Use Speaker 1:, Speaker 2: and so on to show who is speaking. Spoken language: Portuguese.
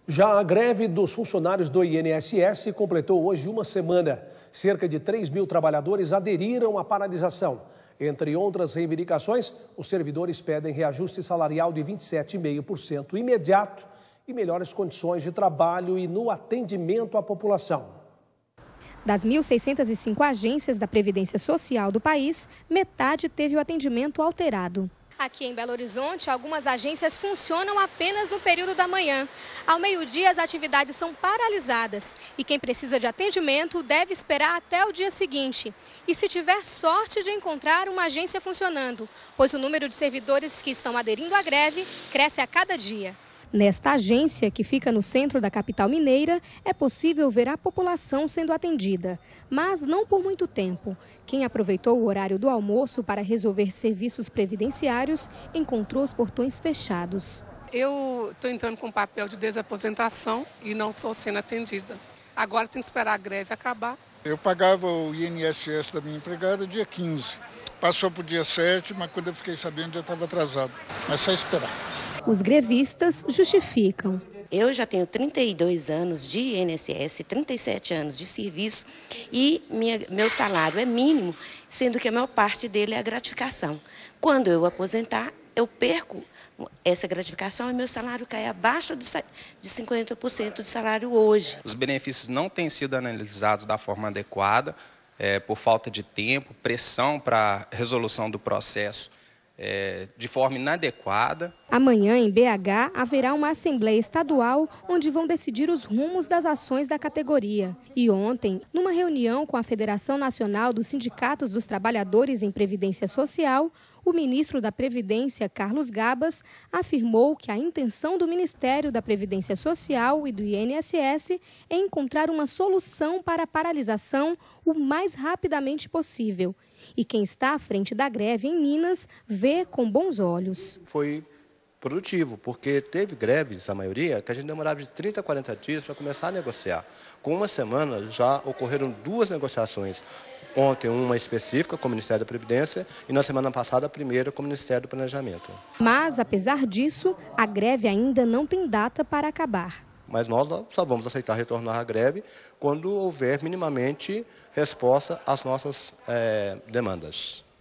Speaker 1: Já a greve dos funcionários do INSS completou hoje uma semana. Cerca de 3 mil trabalhadores aderiram à paralisação. Entre outras reivindicações, os servidores pedem reajuste salarial de 27,5% imediato e melhores condições de trabalho e no atendimento à população.
Speaker 2: Das 1.605 agências da Previdência Social do país, metade teve o atendimento alterado. Aqui em Belo Horizonte, algumas agências funcionam apenas no período da manhã. Ao meio-dia, as atividades são paralisadas e quem precisa de atendimento deve esperar até o dia seguinte. E se tiver sorte de encontrar uma agência funcionando, pois o número de servidores que estão aderindo à greve cresce a cada dia. Nesta agência, que fica no centro da capital mineira, é possível ver a população sendo atendida, mas não por muito tempo. Quem aproveitou o horário do almoço para resolver serviços previdenciários encontrou os portões fechados.
Speaker 3: Eu estou entrando com papel de desaposentação e não estou sendo atendida. Agora tem que esperar a greve acabar.
Speaker 4: Eu pagava o INSS da minha empregada dia 15. Passou para o dia 7, mas quando eu fiquei sabendo já estava atrasado. É só esperar.
Speaker 2: Os grevistas justificam.
Speaker 5: Eu já tenho 32 anos de INSS, 37 anos de serviço e meu salário é mínimo, sendo que a maior parte dele é a gratificação. Quando eu aposentar, eu perco essa gratificação e meu salário cai abaixo de 50% de salário hoje.
Speaker 6: Os benefícios não têm sido analisados da forma adequada, por falta de tempo, pressão para a resolução do processo de forma inadequada.
Speaker 2: Amanhã, em BH, haverá uma Assembleia Estadual onde vão decidir os rumos das ações da categoria. E ontem, numa reunião com a Federação Nacional dos Sindicatos dos Trabalhadores em Previdência Social, o ministro da Previdência, Carlos Gabas, afirmou que a intenção do Ministério da Previdência Social e do INSS é encontrar uma solução para a paralisação o mais rapidamente possível. E quem está à frente da greve em Minas vê com bons olhos.
Speaker 7: Foi produtivo, porque teve greves, a maioria, que a gente demorava de 30 a 40 dias para começar a negociar. Com uma semana já ocorreram 2 negociações. Ontem uma específica com o Ministério da Previdência e na semana passada a primeira com o Ministério do Planejamento.
Speaker 2: Mas, apesar disso, a greve ainda não tem data para acabar.
Speaker 7: Mas nós só vamos aceitar retornar à greve quando houver minimamente resposta às nossas demandas.